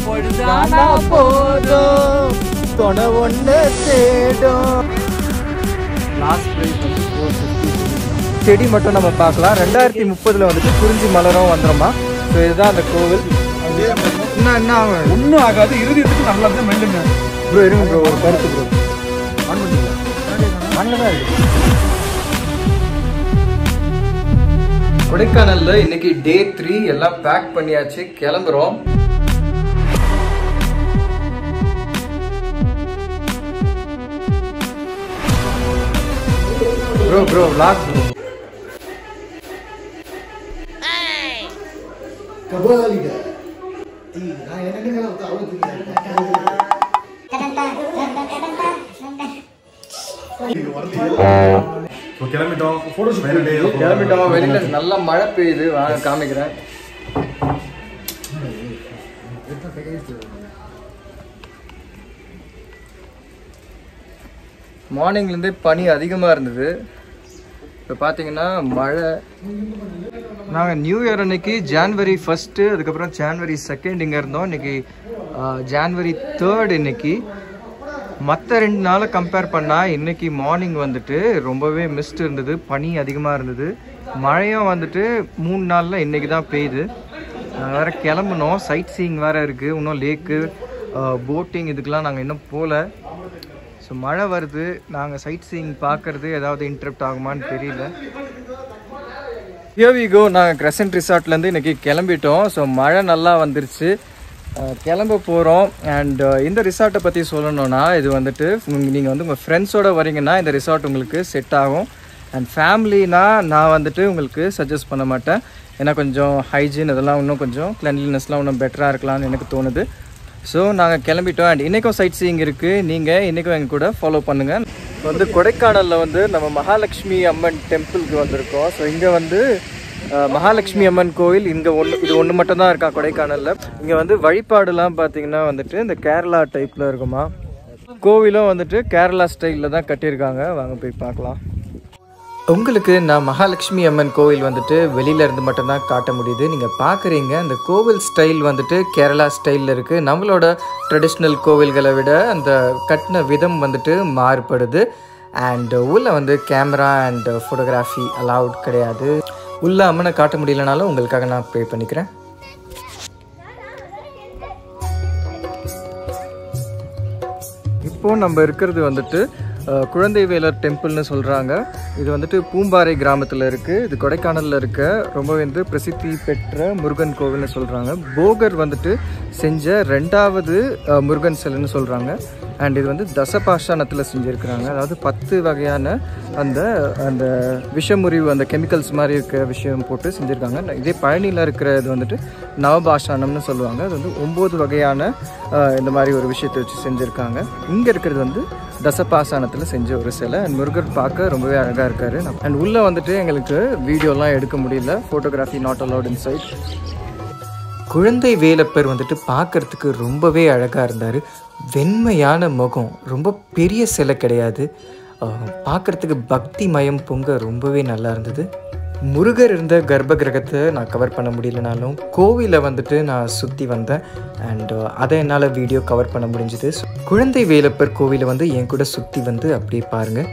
பொழுதானா போதும் தொண ஒன்று தேடும். லாஸ்ட் ப்ரைஸ் வந்து 450. செடி மட்டும் நம்ம பார்க்கலாம். 2030 வந்துட்டு குறிஞ்சி மலரும் வந்துடுமா. ஸோ இதுதான் அந்த கோவில். என்ன ஆகும்? ஒன்றும் ஆகாது. இறுதியத்துக்கு நல்லா தான் மெயின்டைன் ப்ரோ. இருங்க ப்ரோ, ஒரு கருத்து ப்ரோ. மண்ணில் தான் இருக்கு. கொடைக்கானல்ல இன்னைக்கு டே 3 எல்லாம் பேக் பண்ணியாச்சு, கிளம்புறோம். Bro bro vlog bro. கபாலிட நான் என்னங்க அவ்வளவு கிளம்பிட்டோம். வெளியில நல்ல மழை பெய்யுது. வாங்க காமிக்கிறேன். மார்னிங்லேருந்தே பனி அதிகமாக இருந்தது. இப்போ பார்த்தீங்கன்னா மழை. நாங்கள் நியூ இயர் அன்னைக்கு January 1, அதுக்கப்புறம் January 2 இங்கே இருந்தோம். இன்னைக்கு January 3 இன்னைக்கு. மற்ற 2 நாளை கம்பேர் பண்ணால் இன்றைக்கி மார்னிங் வந்துட்டு ரொம்பவே மிஸ்ட் இருந்தது, பனி அதிகமாக இருந்தது. மழையும் வந்துட்டு 3 நாளில் இன்றைக்கி தான் பெய்யுது. வேறு கிளம்புனோம். சைட் சீயிங் வேறு இருக்குது. இன்னும் லேக்கு போட்டிங் இதுக்கெலாம் நாங்கள் இன்னும் போகல. ஸோ மழை வருது. நாங்கள் சைட் சீயிங் பார்க்குறது ஏதாவது இன்டரப்ட் ஆகுமான்னு தெரியல. Here we go. நாங்கள் கிரசன்ட் ரிசார்ட்லேருந்து இன்றைக்கி கிளம்பிட்டோம். ஸோ மழை நல்லா வந்துருச்சு, கிளம்ப போகிறோம். அண்ட் இந்த ரிசார்ட்டை பற்றி சொல்லணுன்னா, இது வந்துட்டு நீங்கள் வந்து உங்கள் ஃப்ரெண்ட்ஸோடு வரீங்கன்னா இந்த ரிசார்ட் உங்களுக்கு செட் ஆகும். அண்ட் ஃபேமிலினா நான் வந்துட்டு உங்களுக்கு சஜஸ்ட் பண்ண மாட்டேன். ஏன்னா கொஞ்சம் ஹைஜீன் இதெல்லாம் இன்னும் கொஞ்சம் கிளென்லினஸ்லாம் இன்னும் பெட்டராக இருக்கலாம்னு எனக்கு தோணுது. ஸோ நாங்கள் கிளம்பிட்டோம். அண்ட் இன்றைக்கும் சைட் சீயிங் இருக்குது. நீங்கள் இன்றைக்கும் எங்கள் கூட ஃபாலோ பண்ணுங்கள். வந்து கொடைக்கானலில் வந்து நம்ம மகாலட்சுமி அம்மன் டெம்பிளுக்கு வந்திருக்கோம். ஸோ இங்கே வந்து மகாலட்சுமி அம்மன் கோயில் இங்கே இது ஒன்று மட்டும்தான் இருக்கா கொடைக்கானலில். இங்கே வந்து வழிபாடுலாம் பார்த்தீங்கன்னா வந்துட்டு இந்த கேரளா டைப்பில் இருக்குமா. கோவிலும் வந்துட்டு கேரளா ஸ்டைலில் தான் கட்டியிருக்காங்க. வாங்க போய் பார்க்கலாம். உங்களுக்கு நான் மகாலட்சுமி அம்மன் கோவில் வந்துட்டு வெளியிலேருந்து மட்டும்தான் காட்ட முடியுது. நீங்கள் பார்க்குறீங்க அந்த கோவில் ஸ்டைல் வந்துட்டு கேரளா ஸ்டைலில் இருக்குது. நம்மளோட ட்ரெடிஷ்னல் கோவில்களை விட அந்த கட்டின விதம் வந்துட்டு மாறுபடுது. அண்ட் உள்ளே வந்து கேமரா அண்ட் ஃபோட்டோகிராஃபி அலவுட் கிடையாது. உள்ளே அம்மனை காட்ட முடியலனாலும் உங்களுக்காக நான் ப்ரே பண்ணிக்கிறேன். இப்போது நம்ம இருக்கிறது வந்துட்டு குழந்தை வேலர் டெம்பிள்னு சொல்கிறாங்க. இது வந்துட்டு பூம்பாறை கிராமத்தில் இருக்குது. இது கொடைக்கானலில் இருக்க ரொம்ப வந்து பிரசித்தி பெற்ற முருகன் கோவில்னு சொல்கிறாங்க. போகர் வந்துட்டு செஞ்ச 2வது முருகன் சிலைன்னு சொல்கிறாங்க. அண்ட் இது வந்து தசபாஷாணத்தில் செஞ்சுருக்கிறாங்க. அதாவது 10 வகையான அந்த அந்த விஷமுறிவு அந்த கெமிக்கல்ஸ் மாதிரி இருக்க விஷயம் போட்டு செஞ்சுருக்காங்க. இதே பழனியில் இருக்கிறது வந்துட்டு நவபாஷாணம்னு சொல்லுவாங்க. அது வந்து 9 வகையான இந்த மாதிரி ஒரு விஷயத்தை வச்சு செஞ்சுருக்காங்க. இங்கே இருக்கிறது வந்து தசபாசானத்தில் செஞ்ச ஒரு சிலை. அண்ட் முருகர் பார்க்க ரொம்பவே அழகாக இருக்கார். அண்ட் உள்ளே வந்துட்டு எங்களுக்கு வீடியோலாம் எடுக்க முடியல. Photography not allowed inside. குழந்தை வேலப்பர் வந்துட்டு பார்க்குறதுக்கு ரொம்பவே அழகாக இருந்தார். வெண்மையான முகம், ரொம்ப பெரிய சிலை கிடையாது. பார்க்குறதுக்கு பக்தி மயம் பொங்க ரொம்பவே நல்லா இருந்தது. முருகர் இருந்த கர்ப்ப கிரகத்தை நான் கவர் பண்ண முடியலனாலும் கோவிலை வந்துட்டு நான் சுற்றி வந்தேன். அண்ட் அதை என்னால் வீடியோ கவர் பண்ண முடிஞ்சுது. குழந்தை வேலப்பர் கோவிலை வந்து என் கூட சுற்றி வந்து அப்படியே பாருங்கள்.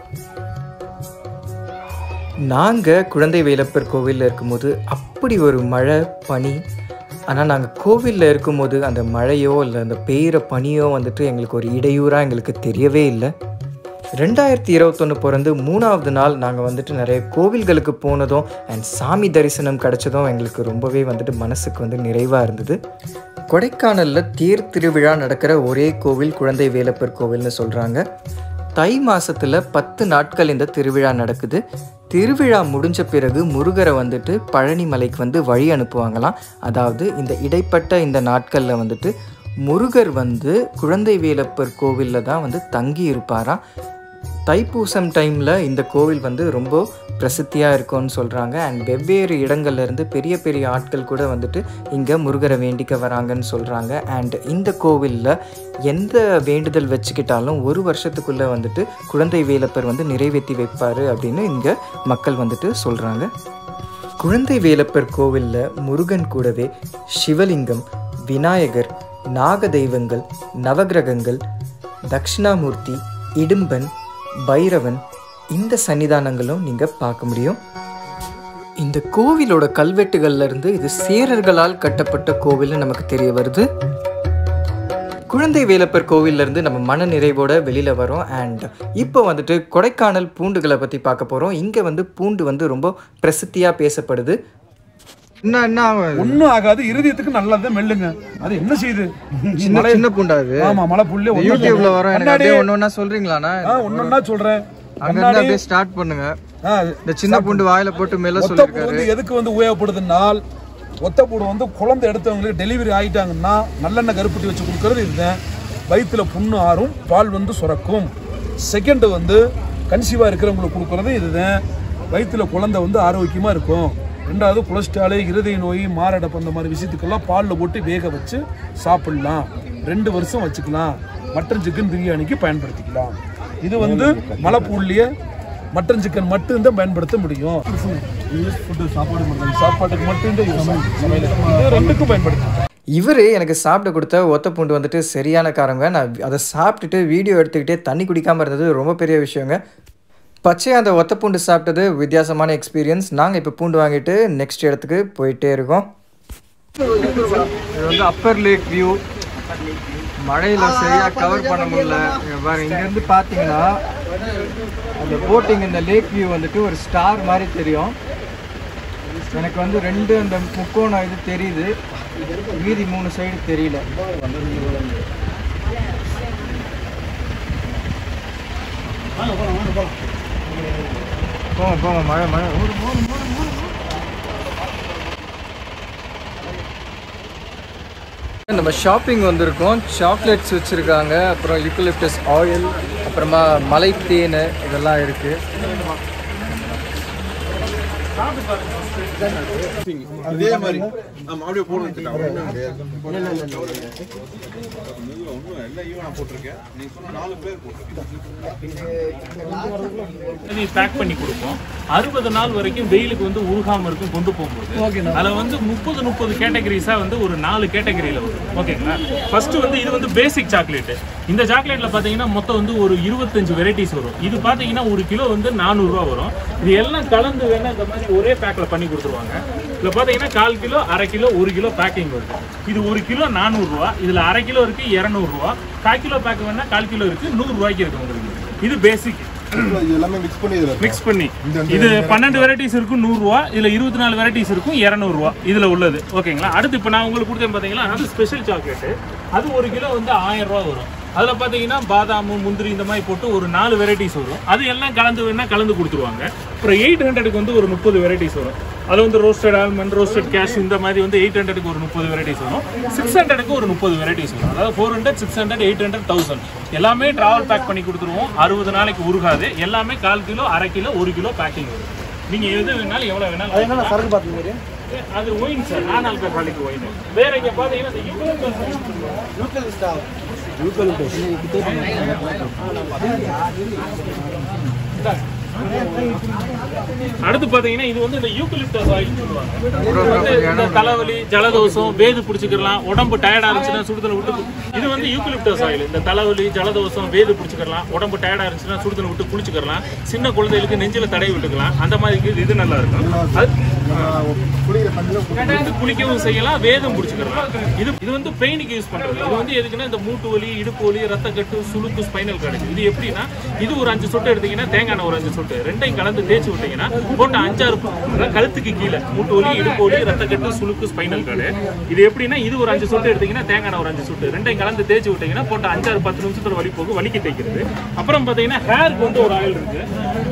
நாங்கள் குழந்தை வேலப்பர் கோவிலில் இருக்கும்போது அப்படி ஒரு மழை பனி. ஆனால் நாங்கள் கோவிலில் இருக்கும்போது அந்த மழையோ இல்லை அந்த பெய்கிற பனியோ வந்துட்டு எங்களுக்கு ஒரு இடையூறாக எங்களுக்கு தெரியவே இல்லை. 2021 பிறந்து 3வது நாள் நாங்கள் வந்துட்டு நிறைய கோவில்களுக்கு போனதும் அண்ட் சாமி தரிசனம் கிடச்சதும் எங்களுக்கு ரொம்பவே வந்துட்டு மனசுக்கு வந்து நிறைவாக இருந்தது. கொடைக்கானலில் தேர் திருவிழா நடக்கிற ஒரே கோவில் குழந்தை வேலப்பர் கோவில்னு சொல்கிறாங்க. தை மாதத்தில் 10 நாட்கள் இந்த திருவிழா நடக்குது. திருவிழா முடிஞ்ச பிறகு முருகரை வந்துட்டு பழனி மலைக்கு வந்து வழி அனுப்புவாங்களாம். அதாவது இந்த இடைப்பட்ட இந்த நாட்களில் வந்துட்டு முருகர் வந்து குழந்தை வேலப்பர் கோவிலில் தான் வந்து தங்கி இருப்பாராம். தைப்பூசம் டைமில் இந்த கோவில் வந்து ரொம்ப பிரசித்தியாக இருக்கும்னு சொல்கிறாங்க. அண்ட் வெவ்வேறு இடங்கள்லேருந்து பெரிய பெரிய ஆட்கள் கூட வந்துட்டு இங்கே முருகரை வேண்டிக்க வராங்கன்னு சொல்கிறாங்க. அண்ட் இந்த கோவிலில் எந்த வேண்டுதல் வச்சுக்கிட்டாலும் 1 வருஷத்துக்குள்ளே வந்துட்டு குழந்தை வேலப்பர் வந்து நிறைவேற்றி வைப்பார் அப்படின்னு இங்கே மக்கள் வந்துட்டு சொல்கிறாங்க. குழந்தை வேலப்பர் கோவிலில் முருகன் கூடவே சிவலிங்கம், விநாயகர், நாக தெய்வங்கள், நவகிரகங்கள், தட்சிணாமூர்த்தி, இடும்பன், பைரவன் இந்த சன்னிதானங்களும் நீங்கள் பார்க்க முடியும். இந்த கோவிலோட கல்வெட்டுகள்ல இருந்து இது சேரர்களால் கட்டப்பட்ட கோவில்னு நமக்கு தெரிய வருது. குழந்தை வேலப்பர் கோவிலிருந்து நம்ம மன நிறைவோட வெளியில் வரோம். அண்ட் இப்போ வந்துட்டு கொடைக்கானல் பூண்டுகளை பற்றி பார்க்க போகிறோம். இங்கே வந்து பூண்டு வந்து ரொம்ப பிரசித்தியாக பேசப்படுது. என்ன ஒன்றும் ஆகாது, இருதயத்துக்கு நல்லதான் மெல்லுங்க. அது என்ன செய்யுது? சின்ன பூண்டாது. ஆமா, மலை புல்லு யூடியூப்ல வரும். எனக்கு ஒன்னொன்னா சொல்றீங்களாண்ணா? ஒன்னொன்னா சொல்றேன். அங்க அப்படியே ஸ்டார்ட் பண்ணுங்க. இந்த சின்ன பூண்டு வாயில போட்டு மேல சொல்லிருக்காரு. எதுக்கு வந்து உபயோகப்படுதுன்னா, ஒத்தப்பூடு வந்து குழந்தை எடுத்தவங்களுக்கு டெலிவரி ஆகிட்டாங்கன்னா நல்லெண்ணெய் கருப்பட்டி வச்சு கொடுக்கறது இதுதான். வயிற்றுல புண்ணு ஆறும், பால் வந்து சுரக்கும். செகண்ட் வந்து கன்சீவாக இருக்கிறவங்களுக்கு கொடுக்கறது இதுதான். வயிற்றுல குழந்தை வந்து ஆரோக்கியமாக இருக்கும். ரெண்டாவது கொலஸ்ட்ராலு, இருதய நோய், மாரடைப்பு அந்த மாதிரி விஷயத்துக்கெல்லாம் பாலில் போட்டு வேக வச்சு சாப்பிடலாம். 2 வருஷம் வச்சுக்கலாம். மட்டன் சிக்கன் பிரியாணிக்கு பயன்படுத்திக்கலாம். இது வந்து மலைப்பூர்லேயே மட்டன் சிக்கன் மட்டும்தான் பயன்படுத்த முடியும். சாப்பாட்டுக்கு மட்டும்தான் ரெண்டுக்கும் பயன்படுத்தும். இவர் எனக்கு சாப்பிட கொடுத்த ஒத்த பூண்டு வந்துட்டு சரியான காரங்க. நான் அதை சாப்பிட்டுட்டு வீடியோ எடுத்துக்கிட்டே தண்ணி குடிக்காமல் இருந்தது ரொம்ப பெரிய விஷயங்க. பச்சையாக அந்த ஒத்த பூண்டு சாப்பிட்டது வித்தியாசமான எக்ஸ்பீரியன்ஸ். நாங்கள் இப்போ பூண்டு வாங்கிட்டு நெக்ஸ்ட் இடத்துக்கு போயிட்டே இருக்கோம். இது வந்து அப்பர் லேக் வியூ. மழையில் சரியாக கவர் பண்ண முடியல. இங்கேருந்து பார்த்தீங்கன்னா அந்த போட்டிங், இந்த லேக் வியூ வந்துட்டு ஒரு ஸ்டார் மாதிரி தெரியும். எனக்கு வந்து 2 அந்த முக்கோணம் இது தெரியுது, மீதி 3 சைடு தெரியல. போங்க மழை. நம்ம ஷாப்பிங் வந்திருக்கோம். சாக்லேட்ஸ் வச்சுருக்காங்க, அப்புறம் யூக்கலிப்டஸ் ஆயில், அப்புறமா மலை தேன் இதெல்லாம் இருக்குது. அதே மாதிரி நம்ம அப்படியே போட்டுருக்கேன். பேக் பண்ணி கொடுப்போம். 60 நாள் வரைக்கும் வெயிலுக்கு வந்து உருகாம இருக்கும் கொண்டு போகும்போது. அதுல வந்து 30 கேட்டகரிஸா வந்து ஒரு 4 கேட்டகரியில வரும். ஓகேங்களா? ஃபர்ஸ்ட் வந்து இது வந்து பேசிக் சாக்லேட். இந்த சாக்லேட்ல பாத்தீங்கன்னா மொத்தம் வந்து ஒரு 25 வெரைட்டிஸ் வரும். இது பாத்தீங்கன்னா 1 கிலோ வந்து 400 ரூபா வரும். இது எல்லாம் கலந்து வேணா இந்த மாதிரி ஒரே பேக்ல பண்ணி கொடுத்துருவாங்க. இதுல பாத்தீங்கன்னா 1/4 கிலோ, 1/2 கிலோ, 1 கிலோ பேக்கிங் வருது. இது 1 கிலோ 400 ரூபா. இதுல 1/2 கிலோ இருக்கு 200 ரூபா. 1/4 கிலோ பேக் வேணா 1/4 கிலோ இருக்கு 100 ரூபாய்க்கு இருக்கு உங்களுக்கு. இது பேசிக். மிக்ஸ் பண்ணி இது 12 வெரைட்டிஸ் இருக்கும் 100 ரூபா. இதுல 24 வெரைட்டிஸ் இருக்கும் 200 ரூபா இதுல உள்ளது. ஓகேங்களா? அடுத்து இப்ப நான் உங்களுக்கு கொடுத்தேன் பாத்தீங்களா, அது ஸ்பெஷல் சாக்லேட். அது 1 கிலோ வந்து 1000 ரூபா வரும். அதில் பார்த்தீங்கன்னா பாதாம், முந்திரி இந்த மாதிரி போட்டு ஒரு 4 வெரைட்டிஸ் வரும். அது எல்லாம் கலந்து வேணா கலந்து கொடுத்துருவாங்க. அப்புறம் 800க்கு வந்து ஒரு 30 வெரைட்டிஸ் வரும். அது வந்து ரோஸ்டட் ஆல்மண்ட், ரோஸ்டட் கேஷ் இந்த மாதிரி வந்து 800க்கு ஒரு 30 வெரைட்டிஸ் வரும். 600க்கு ஒரு 30 வெரைட்டிஸ் வரும். அதாவது 400, 600, 800, 1000 எல்லாமே டிராவல் பேக் பண்ணி கொடுத்துருவோம். 60 நாளைக்கு உருகாது. எல்லாமே 1/4 கிலோ, 1/2 கிலோ, 1 கிலோ பேக்கிங் வரும். நீங்கள் எது வேணாலும் எவ்வளோ வேணாலும் சரக்கு பார்த்து அது wine sir. Non alcoholic wine. வேற இங்கே பார்த்தீங்கன்னா அடுத்து பாத்தீங்கன்னா இது வந்து இந்த யூக்கலிப்டஸ் ஆயில் சொல்லுவாங்க. இந்த தலைவலி, ஜலதோஷம், வேது பிடிச்சிக்கலாம். உடம்பு டயர்டா இருந்துச்சுன்னா சுடுதண்ணி விட்டு இது வந்து யூக்கலிப்டஸ் ஆயில். இந்த தலைவலி, ஜலதோஷம், வேது பிடிச்சிக்கலாம். உடம்பு டயர்டா இருந்துச்சுன்னா சுடுதண்ணி விட்டு குளிச்சுக்கலாம். சின்ன குழந்தைகளுக்கு நெஞ்சில தடவி விட்டுக்கலாம். அந்த மாதிரி இது நல்லா இருக்கும். அது குளிக்கவும் செய்யலாம், வேதம் பிடிச்சிக்கலாம். இது வந்து பெயினுக்கு யூஸ் பண்றது. இது வந்து எதுக்குன்னா இந்த மூட்டு வலி, இடுப்பு வலி, ரத்த கட்டு, சுளுக்கு, ஸ்பைனல் கார்டு. இது எப்படின்னா இது ஒரு 5 சொட்டு எடுத்தீங்கன்னா தேங்காய் ஒரு 5 சொட்டு ரெண்டையும் கலந்து தேய்ச்சி விட்டீங்கன்னா போட்ட 5-6 கழுத்துக்கு கீழே மூட்டு வலி, இடுப்பு வலி, ரத்த கட்டு, சுளுக்கு, ஸ்பைனல் கார்டு. இது எப்படின்னா இது ஒரு 5 சொட்டு எடுத்தீங்கன்னா தேங்காய் ஒரு 5 சொட்டு ரெண்டையும் கலந்து தேய்ச்சி விட்டீங்கன்னா போட்ட 5-10 நிமிஷத்துல வலி போகும், வலிக்கு தேய்க்கிறது. அப்புறம் பாத்தீங்கன்னா ஹேருக்கு வந்து ஒரு ஆயில் இருக்கு.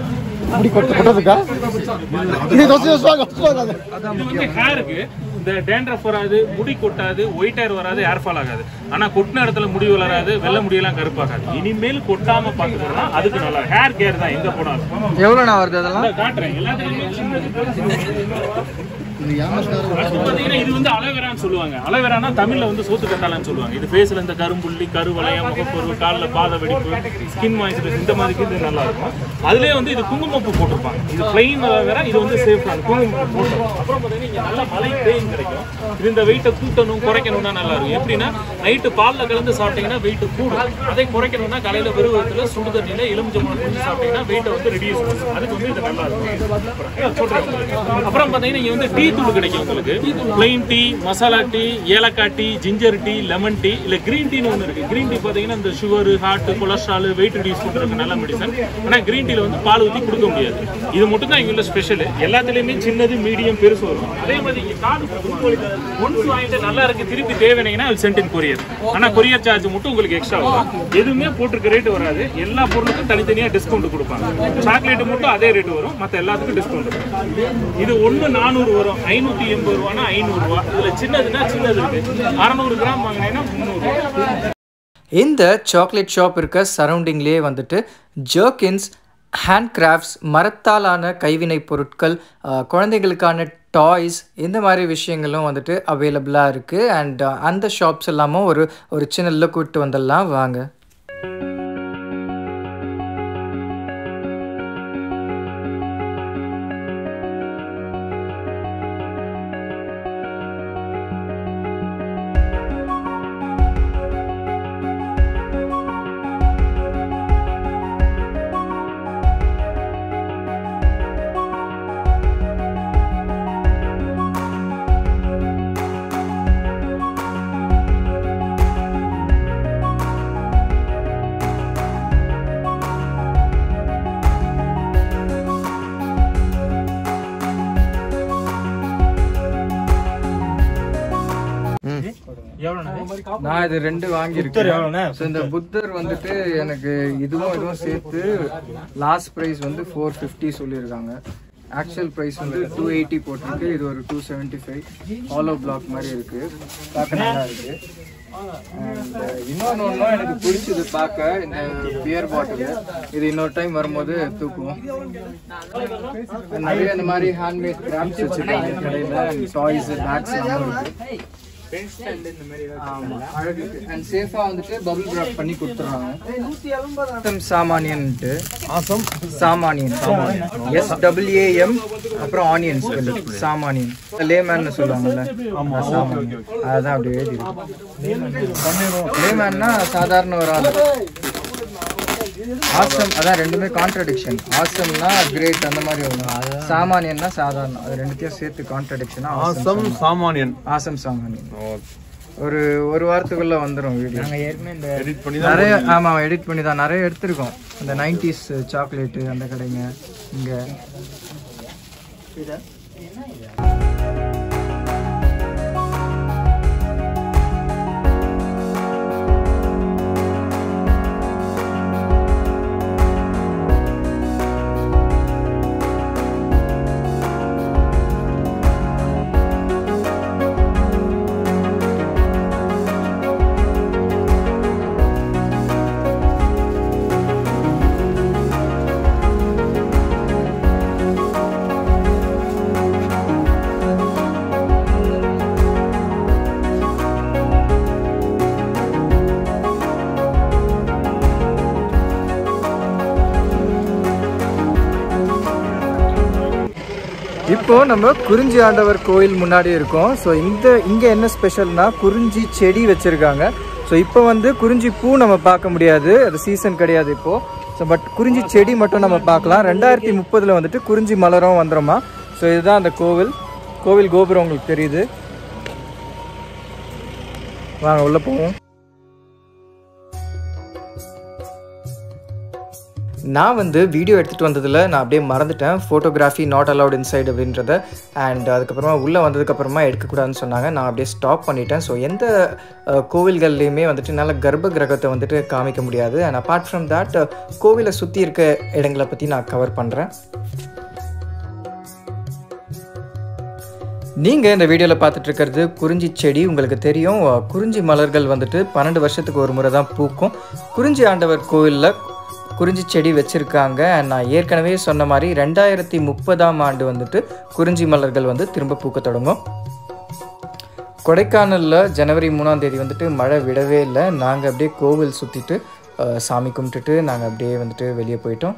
ஹேருக்கு இந்த டேண்ட்ரஃப் வராது, முடி கொட்டாது, ஒயிட் ஹேர் வராது, ஹேர் ஃபால் ஆகாது. ஆனா கொட்டின இடத்துல முடி வளராது, வெள்ளை முடியெல்லாம் கருப்பாகாது. இனிமேல் கொட்டாம பாத்துக்கணும்னா அதுக்கு நல்லா ஹேர் கேர் தான் எங்க போனாலும். எவ்வளவு நான் வருது அதெல்லாம் காட்டுறேன். எல்லாத்துலயுமே இது வந்து அலோவேரா அலோவேரான்னு சொல்லுவாங்க. அலோவேரானா தமிழ்ல வந்து சோத்து கத்தாழன்னு சொல்லுவாங்க. இது ஃபேஸ்ல இந்த கரும்புள்ளி, கருவளையம், முகப்பொருள், காலில் பாத வெடிப்பு, ஸ்கின் மாய்ஸ்சரைசர் இந்த மாதிரி இது நல்லா இருக்கும். அதுலேயே வந்து இது குங்குமப்பூ போட்டிருப்பாங்க. இது பிளைன் அலோவேரா, இது வந்து சேஃப்ரான குங்குமப்பூ போட்டிருப்பாங்க. அப்புறம் பார்த்தீங்கன்னா இங்கே நல்ல மலை தேன் கிடைக்கும். இது இந்த வெயிட்டை கூட்டணும் குறைக்கணும்னா நல்லா இருக்கும். எப்படின்னா நைட்டு பாலில் கலந்து சாப்பிட்டீங்கன்னா வெயிட் கூடும். அதை குறைக்கணும்னா காலையில் வெறுவத்தில் சுடு தண்ணியில் எலுமிச்சம்பழம் குடிச்சு சாப்பிட்டீங்கன்னா வெயிட்டை வந்து ரெடியூஸ் பண்ணும். அதுக்கு வந்து இது நல்லா இருக்கும் சொல்கிறேன். அப்புறம் பார்த்தீங்கன்னா இங்கே வந்து டீ தூள் கிடைக்கும் உங்களுக்கு. பிளைன் டீ, மசாலா டீ, ஏலக்காய் tea, ginger tea, lemon tea, இல்லை கிரீன் டீன்னு ஒன்று இருக்குது. கிரீன் டீ பார்த்தீங்கன்னா இந்த sugar, heart, cholesterol, weight reduce பண்ணுறதுக்கு நல்ல மெடிசன். ஆனால் கிரீன் டீயில் வந்து பால் ஊற்றி கொடுக்க முடியாது. இது மட்டும் தான் இங்கே உள்ள ஸ்பெஷல். எல்லாத்துலேயுமே சின்னது, மீடியம், பெருசு வரும். அதே மாதிரி இங்கே கார்டு ஒன்ஸ் வாங்கிட்டு நல்லா இருக்கு திருப்பி தேவைனீங்கன்னா அது சென்ட் இன் கொரியர். ஆனால் கொரியர் சார்ஜ் மட்டும் உங்களுக்கு எக்ஸ்ட்ரா வரும். எதுவுமே போட்டிருக்க ரேட்டு வராது. எல்லா பொருளுக்கும் தனித்தனியாக டிஸ்கவுண்ட் கொடுப்பாங்க. சாக்லேட் மட்டும் அதே ரேட்டு வரும், மற்ற எல்லாத்துக்கும் டிஸ்கவுண்ட் வரும். இது 1 400 வரும், 580 ரூபானா 500 ரூபா. இதுல சின்னதுன்னா சின்னது இருக்கு. 600 கிராம் வாங்கினீங்கன்னா 300. இந்த சாக்லேட் ஷாப் இருக்க சரௌண்டிங்லேயே வந்துட்டு ஜர்கின்ஸ், ஹேண்ட் கிராஃப்ட்ஸ், மரத்தாலான கைவினை பொருட்கள், குழந்தைகளுக்கான டாய்ஸ், இந்த மாதிரி விஷயங்களும் வந்துட்டு அவைலபிளாக இருக்குது. அண்ட் அந்த ஷாப்ஸ் எல்லாமும் ஒரு சின்ன லுக் விட்டு வந்துடலாம் வாங்க. நான் இது 2 வாங்கியிருக்கேன். இந்த புத்தர் வந்துட்டு எனக்கு இதுவும் சேர்த்து லாஸ்ட் ப்ரைஸ் வந்து 450 சொல்லியிருக்காங்க. ஆக்சுவல் ப்ரைஸ் வந்து 280 போட்டிருக்கு. இது ஒரு 275 ஹாலோ பிளாக் மாதிரி இருக்கு, பார்க்க நல்லா இருக்கு. இன்னொன்று எனக்கு பிடிச்சது பார்க்க, இந்த பியர் பாட்டில். இது இன்னொரு டைம் வரும்போது தூக்குவோம். நிறைய இந்த மாதிரி ஹேண்ட்மேட் கிராஃப்ட்ஸ் வச்சுருக்காங்க கடையில். டாய்ஸ், பேக்ஸ் எல்லாம் இருக்கு. சேஃபா வந்துட்டு பபிள் ராப் பண்ணி கொடுத்துறாங்க. சாமானியன்ட்டு சாமானியன் SAAM அப்புறம் ஆனியன்ஸ் சாமானியன் லேமேன் சொல்லுவாங்கல்ல, அதான் அப்படியே எழுதி. லேமேன்னா சாதாரண ஒரு ஆள். ஆசம் அதான் ரெண்டுமே கான்ட்ரடிக்ஷன். ஆசம்னா கிரேட் அந்த மாதிரி வரும், சாமானியன்னா சாதாரண. அது ரெண்டுத்தையும் சேர்த்து கான்ட்ரடிக்ஷனா ஆசம் சாமானியன். ஆசம் சாமானியன் ஒரு வாரத்துக்குள்ள வந்துடும் வீடியோ. நாங்கள் ஏற்கனவே இந்த எடிட் பண்ணி தான் நிறைய எடிட் பண்ணி தான் நிறைய எடுத்திருக்கோம். இந்த 90s சாக்லேட்டு அந்த கடைங்க இங்கே. இப்போ நம்ம குறிஞ்சி ஆண்டவர் கோயில் முன்னாடி இருக்கோம். ஸோ இங்கே என்ன ஸ்பெஷல்னா குறிஞ்சி செடி வச்சுருக்காங்க. ஸோ இப்போ வந்து குறிஞ்சி பூ நம்ம பார்க்க முடியாது, அது சீசன் கிடையாது இப்போது. ஸோ பட் குறிஞ்சி செடி மட்டும் நம்ம பார்க்கலாம். 2030 வந்துட்டு குறிஞ்சி மலரும் வந்துடுமா. ஸோ இதுதான் அந்த கோவில் கோபுரம் உங்களுக்கு தெரியுது. வாங்க உள்ளே போவோம். நான் வந்து வீடியோ எடுத்துகிட்டு வந்ததில் நான் அப்படியே மறந்துட்டேன், ஃபோட்டோகிராஃபி நாட் அலவுட் இன்சைடு அப்படின்றத. அண்ட் அதுக்கப்புறமா உள்ளே வந்ததுக்கப்புறமா எடுக்கக்கூடாதுன்னு சொன்னாங்க. நான் அப்படியே ஸ்டாப் பண்ணிட்டேன். ஸோ எந்த கோவில்கள்லேயுமே வந்துட்டு நல்ல கர்ப்ப கிரகத்தை வந்துட்டு காமிக்க முடியாது. அண்ட் அப்பார்ட் ஃப்ரம் தேட் கோவிலை சுற்றி இருக்க இடங்களை பற்றி நான் கவர் பண்ணுறேன். நீங்கள் இந்த வீடியோவில் பார்த்துட்டு இருக்கிறது குறிஞ்சி செடி. உங்களுக்கு தெரியும் குறிஞ்சி மலர்கள் வந்துட்டு 12 வருஷத்துக்கு ஒரு முறை தான் பூக்கும். குறிஞ்சி ஆண்டவர் கோவிலில் குறிஞ்சி செடி வச்சுருக்காங்க. நான் ஏற்கனவே சொன்ன மாதிரி 2030 வந்துட்டு குறிஞ்சி மலர்கள் வந்து திரும்ப பூக்க தொடங்கும். கொடைக்கானலில் ஜனவரி 3ஆம் தேதி வந்துட்டு மழை விடவே இல்லை. நாங்கள் அப்படியே கோவில் சுற்றிட்டு சாமி கும்பிட்டுட்டு நாங்கள் அப்படியே வந்துட்டு வெளியே போயிட்டோம்.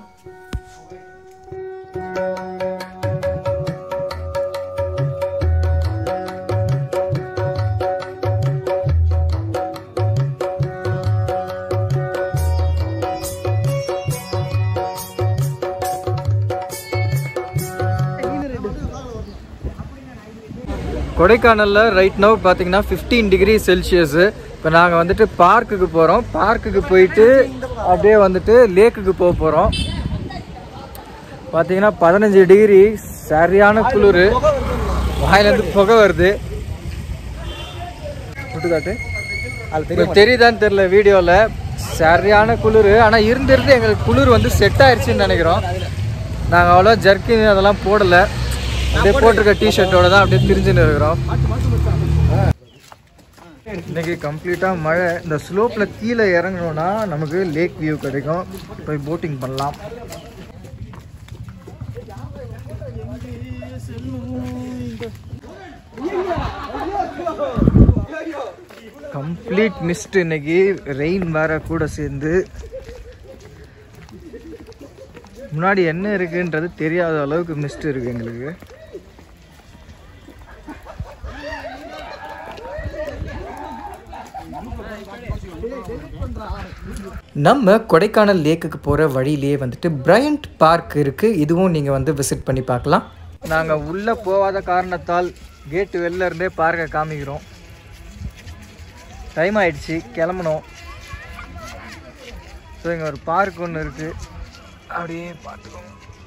கொடைக்கானலில் ரைட் நவ் பார்த்தீங்கன்னா 15 டிகிரி செல்சியஸு. இப்போ நாங்கள் வந்துட்டு பார்க்குக்கு போகிறோம். பார்க்குக்கு போயிட்டு அப்படியே வந்துட்டு லேக்குக்கு போக போகிறோம். பார்த்தீங்கன்னா 15 டிகிரி, சரியான குளிர், வாயிலேருந்து புகை வருது. விட்டுக்காட்டு அது தெரியுதான்னு தெரில வீடியோவில். சரியான குளிர். ஆனால் இருந்திருந்து எங்களுக்கு குளிர் வந்து செட் ஆயிடுச்சுன்னு நினைக்கிறோம். நாங்கள் அவ்வளோ ஜர்க்கின் அதெல்லாம் போடலை. அப்படியே போட்டிருக்க டிஷர்ட்டோட தான் அப்படியே திரிஞ்சுன்னு இருக்கிறோம். இன்னைக்கு கம்ப்ளீட்டாக மழை. இந்த ஸ்லோப்பில் கீழே இறங்கணும்னா நமக்கு லேக் வியூ கிடைக்கும். போய் போட்டிங் பண்ணலாம். Complete mist. இன்னைக்கு ரெயின் வேற கூட சேர்ந்து முன்னாடி என்ன இருக்குன்றது தெரியாத அளவுக்கு மிஸ்ட் இருக்கு எங்களுக்கு. நம்ம கொடைக்கானல் லேக்குக்கு போகிற வழியிலே வந்துட்டு பிரையண்ட் பார்க் இருக்குது. இதுவும் நீங்கள் வந்து விசிட் பண்ணி பார்க்கலாம். நாங்கள் உள்ளே போகாத காரணத்தால் கேட்டு வெளில இருந்தே பார்க்கை காமிக்கிறோம். டைம் ஆயிடுச்சு, கிளம்பணும். ஸோ இங்கே ஒரு பார்க் ஒன்று இருக்குது, அப்படியே பார்த்துக்கோங்க.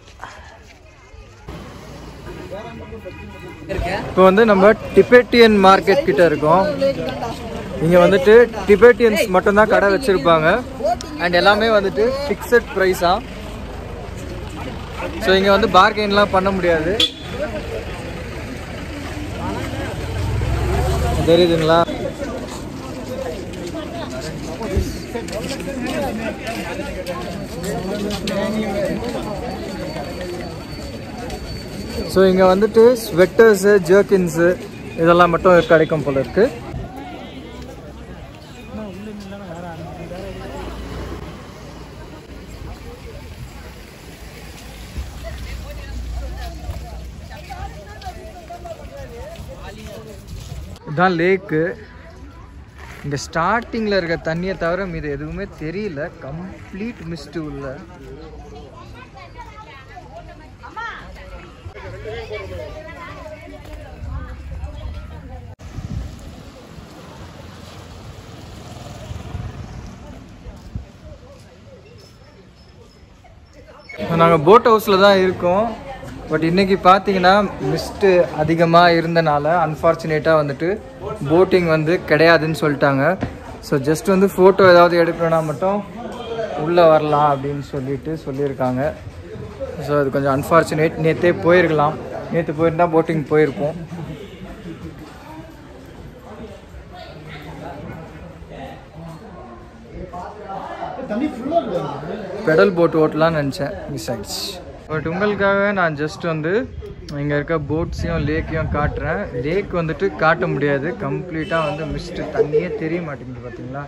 இப்போ வந்து நம்ம டிபெட்டியன் மார்க்கெட் கிட்ட இருக்கோம். இங்கே வந்துட்டு டிபெட்டியன்ஸ் மட்டும்தான் கடை வச்சுருப்பாங்க. அண்ட் எல்லாமே வந்துட்டு ஃபிக்ஸட் ப்ரைஸா. ஸோ இங்கே வந்து பார்கெயின்லாம் பண்ண முடியாது. தெரியுதுங்களா? ஸோ இங்கே வந்துட்டு ஸ்வெட்டர்ஸு, ஜர்க்கின்ஸு இதெல்லாம் மட்டும் கிடைக்கும் போல இருக்கு. இதுதான் லேக்கு. இங்கே ஸ்டார்டிங்கில் இருக்க தண்ணியை தவிர மீது எதுவுமே தெரியல. கம்ப்ளீட் மிஸ்ட் உள்ள. நாங்கள் போட் ஹவுஸில் தான் இருக்கோம். பட் இன்றைக்கி பார்த்தீங்கன்னா மிஸ்ட்டு அதிகமாக இருந்தனால அன்ஃபார்ச்சுனேட்டாக வந்துட்டு போட்டிங் வந்து கிடையாதுன்னு சொல்லிட்டாங்க. ஸோ ஜஸ்ட் வந்து ஃபோட்டோ ஏதாவது எடுக்கணும்னா மட்டும் உள்ளே வரலாம் அப்படின்னு சொல்லியிருக்காங்க. ஸோ அது கொஞ்சம் அன்ஃபார்ச்சுனேட். நேற்றே போயிருக்கலாம். நேற்று போயிருந்தால் போட்டிங் போயிருப்போம். பெடல் போட் ஓட்டலாம்னு நினச்சேன், மிஸ் ஆயிடுச்சு. பட் உங்களுக்காக நான் ஜஸ்ட் வந்து இங்கே இருக்க போட்ஸையும் லேக்கையும் காட்டுறேன். லேக் வந்துட்டு காட்ட முடியாது, கம்ப்ளீட்டாக வந்து மிஸ்ட்டு, தண்ணியே தெரிய மாட்டேங்குது. பார்த்தீங்களா?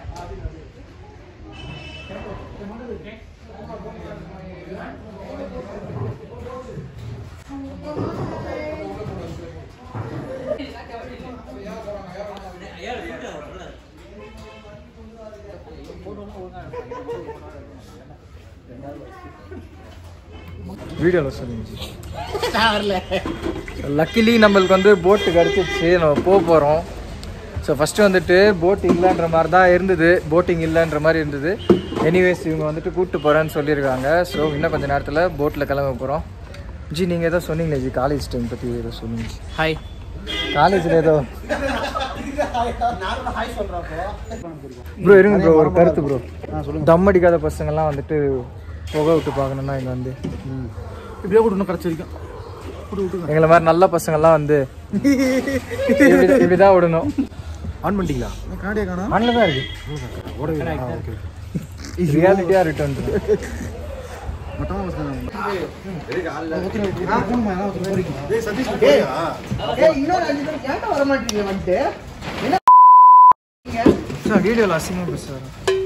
வீடியோவில் சொல்லுங்க. லக்கிலி நம்மளுக்கு வந்து போட்டு கிடச்சிச்சு. நம்ம போக போகிறோம். ஸோ ஃபஸ்ட்டு வந்துட்டு போட் இல்லைன்ற மாதிரி தான் இருந்தது. போட்டிங் இல்லைன்ற மாதிரி இருந்தது. எனிவேஸ் இவங்க வந்துட்டு கூப்பிட்டு போகிறேன்னு சொல்லியிருக்காங்க. ஸோ இன்னும் கொஞ்சம் நேரத்தில் போட்டில் கிளம்ப போகிறோம். ஜி நீங்கள் ஏதோ சொன்னீங்களே ஜி, காலேஜ் டைம் பற்றி ஏதோ சொன்னீங்க. ஹாய். காலேஜில் ஏதோ ப்ரோ இருங்க ப்ரோ, ஒரு கருத்து ப்ரோ. தம் அடிக்காத பசங்கள்லாம் வந்துட்டு புகை விட்டு பார்க்கணுன்னா இங்கே வந்து இப்படியே கூட இன்னும் கிடச்சிருக்கோம். எங்களை மாதிரி நல்ல பசங்கள்லாம் வந்து இப்படிதான் விடணும். ஆன் பண்ணிட்டீங்களா? காடியா காணா? ஆன்ல தான் இருக்கு. ரியாலிட்டியாக ரிட்டர்ன். வீடியோல அசிங்கமா பேசுறாரு.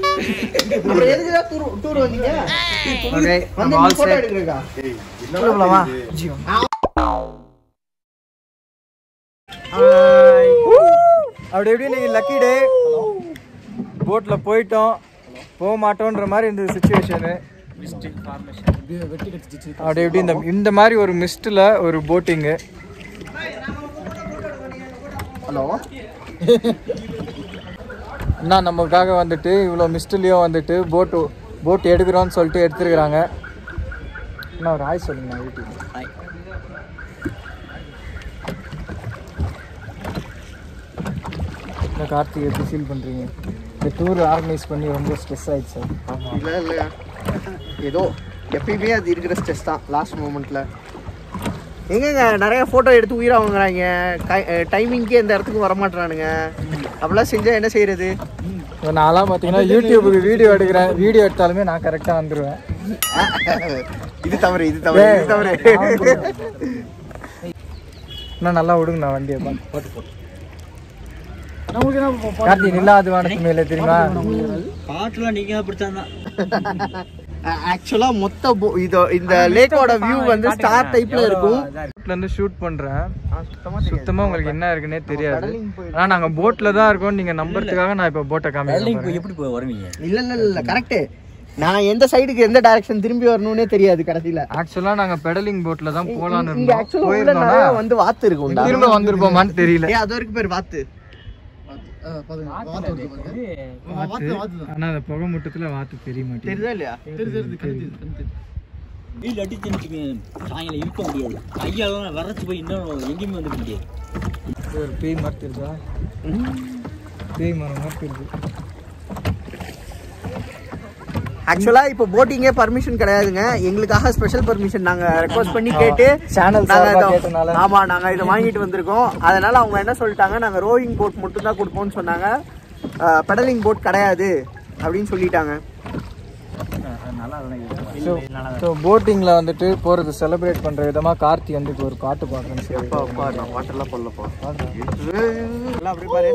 அப்படி எப்படி நீங்க லக்கி டே போட்ல போயிட்டோம் போக மாட்டோன்ற மாதிரி இருந்தது சிச்சுவேஷனு. அப்படி எப்படி இந்த மாதிரி ஒரு மிஸ்ட்ல ஒரு போட்டிங்கு. ஹலோ அண்ணா நமக்காக வந்துட்டு இவ்வளோ மிஸ்ட்லேயும் வந்துட்டு போட் எடுக்கிறோன்னு சொல்லிட்டு எடுத்துருக்குறாங்க. அண்ணா ஒரு ஹாய் சொல்லுங்கண்ணா வீட்டுக்கு. என்ன கார்த்திக் எப்படி ஃபீல் பண்ணுறீங்க? இந்த டூர் ஆர்கனைஸ் பண்ணி ரொம்ப ஸ்ட்ரெஸ் ஆயிடுச்சு சார். இல்லை இல்லையா, ஏதோ எப்பயுமே அது இருக்கிற ஸ்ட்ரெஸ் தான் லாஸ்ட் மூமெண்ட்டில். எங்கங்க நிறைய ஃபோட்டோ எடுத்து உயிரை வாங்குறாங்க, டைமிங்க்கே இந்த இடத்துக்கு வரமாட்டானுங்க. அப்படிலாம் செஞ்சால் என்ன செய்கிறது? நான்லாம் பார்த்தீங்கன்னா யூடியூபுக்கு வீடியோ எடுக்கிறேன், வீடியோ எடுத்தாலுமே நான் கரெக்டாக வந்துடுவேன். இது தவறு, இது தவறு, இது தவறு. இன்னும் நல்லா விடுங்க நான் வண்டியை போட்டு கார்த்தி நில்லாது வானத்து மேலே தெரியுமா பாட்டுலாம் நீங்க பிடிச்சாதான். ஆக்சுவலா மொத்த இந்த லேக்கோட வியூ வந்து ஸ்டார் டைப்ல இருக்கும். போட்ல இருந்து ஷூட் பண்றேன், சுத்தமா உங்களுக்கு என்ன இருக்குன்னே தெரியாது. ஆனா நாங்க போட்ல தான் இருக்கோம், நீங்க நம்புறதுக்காக நான் இப்ப போட்டை காமிக்கிறேன். எப்படி போய் வருவீங்க? இல்ல இல்ல இல்ல கரெக்ட். நான் எந்த சைடுக்கு எந்த டைரக்ஷன் திரும்பி வரணும்னே தெரியாது கடைசியில. ஆக்சுவலா நாங்க பெடலிங் போட்ல தான் போலான்னு இங்க ஆக்சுவலா உள்ள வந்து வாத்து இருக்கும். திரும்ப வந்திருப்போமான்னு தெரியல. அது வரைக்கும் பேர் வாத்து. ஆனா அந்த புகை மூட்டத்துல வாத்து தெரிய மாட்டேங்குது. தெரியுதா இல்லையா? வீடு அடிச்சு சாயங்காலம் இருக்க முடியாது, கையாலாம் வரைச்சு போய் இன்னும் எங்கேயுமே வந்துக்க முடியாது. ஒரு பேய் மாதிரி தெரியுதா? பேய் மரம் மாதிரி தெரியுது. ஆக்சுவலா இப்போ போட்டிங்கே பர்மிஷன் கிடையாதுங்க, எங்களுக்காக ஸ்பெஷல் பர்மிஷன் நாங்க ரெக்வஸ்ட் பண்ணி கேட்டு ஆமா நாங்க இதை வாங்கிட்டு வந்திருக்கோம். அதனால அவங்க என்ன சொல்லிட்டாங்க, நாங்க ரோயிங் போட் மட்டும் தான் கொடுப்போம்னு சொன்னாங்க, பெடலிங் போட் கிடையாது அப்படின்னு சொல்லிட்டாங்க. ஸோ போட்டிங்கில் வந்துட்டு போகிறது செலிப்ரேட் பண்ணுற விதமாக கார்த்தி வந்துட்டு ஒரு பாட்டு பாடுறேன்னு சொல்லி பாட்டெல்லாம் போடலப்பா. அப்படி பாரு.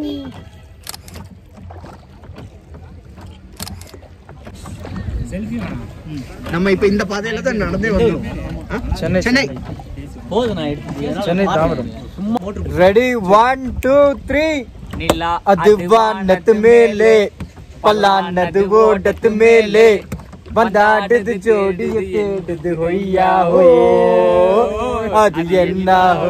நம்ம இப்ப இந்த பாதையில தான் நடந்தே வந்தோம். சென்னை சென்னை போது நான் எடுத்து சென்னை தாமரம். சும்மா மோட்டர் ரெடி 1 2 3 நிலா அது வானத்து மேலே பல்லானது ஓடத்து மேலே வந்தாடுது ஜோடிய தேடுது ஹொய்யா ஹோயே அது என்ன ஹோ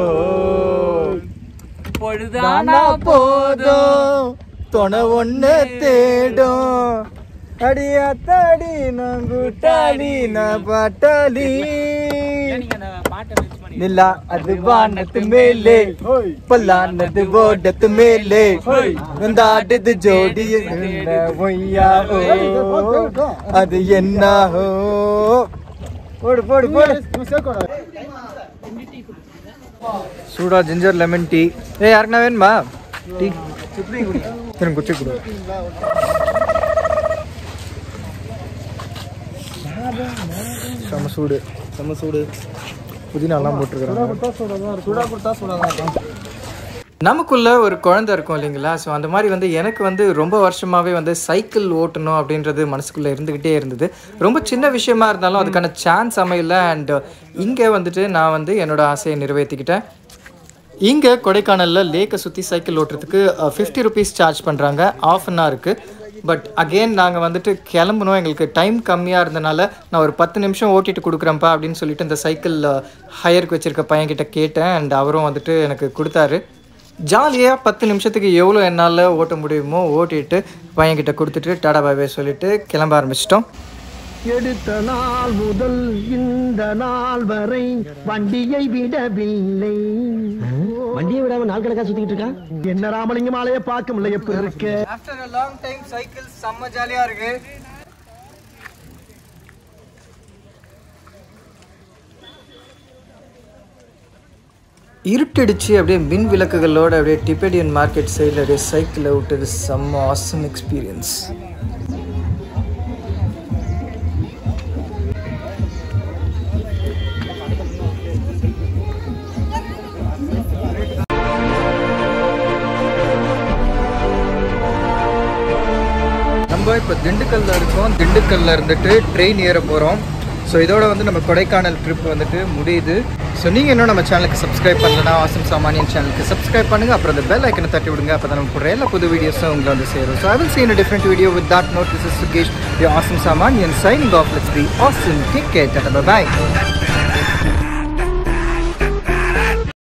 பொழுதானா போதும் துணை ஒண்ணு தேடும் அடியாத்தாடி நான் கூட்டாளி நான் பாட்டாளி நிலா அது வானத்து மேலே பல்லானது ஓடத்து மேலே வந்தாடுது ஜோடிய ஒய்யா ஹோ அது என்ன ஹோ. போடு போடு போடு. சூடா ஜிஞ்சர் லெமன் டீ. யாருக்குண்ணா வேணுமா டீ? குச்சி கொடு. செம சூடு புதினாலாம் போட்டுருக்குறாங்க. நமக்குள்ள ஒரு குழந்தை இருக்கும் இல்லைங்களா, ஸோ அந்த மாதிரி வந்து எனக்கு வந்து ரொம்ப வருஷமாகவே வந்து சைக்கிள் ஓட்டணும் அப்படின்றது மனசுக்குள்ளே இருந்துக்கிட்டே இருந்தது. ரொம்ப சின்ன விஷயமா இருந்தாலும் அதுக்கான சான்ஸ் அமையல. அண்ட் இங்கே வந்துட்டு நான் வந்து என்னோடய ஆசையை நிறைவேற்றிக்கிட்டேன். இங்கே கொடைக்கானலில் லேக்கை சுற்றி சைக்கிள் ஓட்டுறதுக்கு 50 rupees சார்ஜ் பண்ணுறாங்க ½ an hour. பட் அகெயின் நாங்கள் வந்துட்டு கிளம்பணும், எங்களுக்கு டைம் கம்மியாக இருந்தனால நான் ஒரு 10 நிமிஷம் ஓட்டிட்டு கொடுக்குறேன்ப்பா அப்படின்னு சொல்லிட்டு இந்த சைக்கிள் ஹையருக்கு வச்சுருக்க பையன்கிட்ட கேட்டேன். அண்ட் அவரும் வந்துட்டு எனக்கு கொடுத்தாரு. ஜாலியாக 10 நிமிஷத்துக்கு எவ்வளோ என்னால் ஓட்ட முடியுமோ ஓட்டிட்டு பையன்கிட்ட கொடுத்துட்டு டாடா பாய் சொல்லிட்டு கிளம்ப ஆரம்பிச்சிட்டோம். எடுத்த நாள் முதல் இந்த நாள் வரை வண்டியை விடவில்லை. வண்டியை விடாம நாள் கணக்கா சுத்திட்டு இருக்கா என்ன? ராமலிங்க மாலையை பார்க்க முடியல எப்படி இருக்கு? After a long time cycle செம்ம ஜாலியா இருக்கு. இருட்டடிச்சு அப்படியே மின் விளக்குகளோட அப்படியே டிபெடியன் மார்க்கெட் சைடில் அப்படியே சைக்கிளை விட்டது செம்ம ஆசம் எக்ஸ்பீரியன்ஸ். ஆக்சுவலாக இப்போ திண்டுக்கல்ல இருக்கோம். திண்டுக்கல்ல இருந்துட்டு ட்ரெயின் ஏற போகிறோம். ஸோ இதோட வந்து நம்ம கொடைக்கானல் ட்ரிப் வந்துட்டு முடியுது. ஸோ நீங்கள் இன்னும் நம்ம சேனலுக்கு சப்ஸ்கிரைப் பண்ணலன்னா ஆசம் சாமானியன் சேனலுக்கு சப்ஸ்கிரைப் பண்ணுங்கள். அப்புறம் அந்த பெல் ஐக்கனை தட்டி விடுங்க. அப்போ தான் நம்ம போடுற எல்லா புது வீடியோஸும் உங்களை வந்து சேரும். So I will see you in a different video. With that note, this is Sukesh, your awesome Samanian signing off. Let's be awesome. Take care. Bye bye.